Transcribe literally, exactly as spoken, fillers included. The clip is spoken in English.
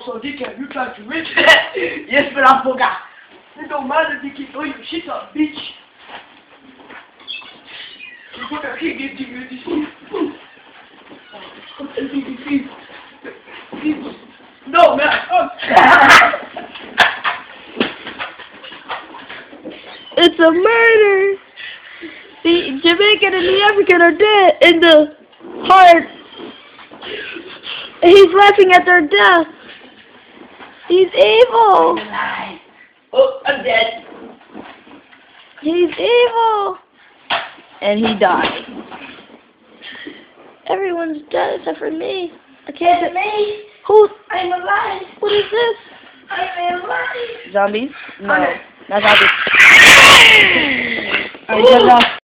So dickhead, you tried to rich. Yes, but I forgot. It don't matter if you throw your shit on the beach. You put that kid into you this No man. It's a murder. The Jamaican and the African are dead in the heart. He's laughing at their death. He's evil. Oh, I'm dead. He's evil. And he died. Everyone's dead except for me. I can't. And me. Who? I'm alive. What is this? I'm alive. Zombies? No, Okay. not zombies. Alright, shut it off.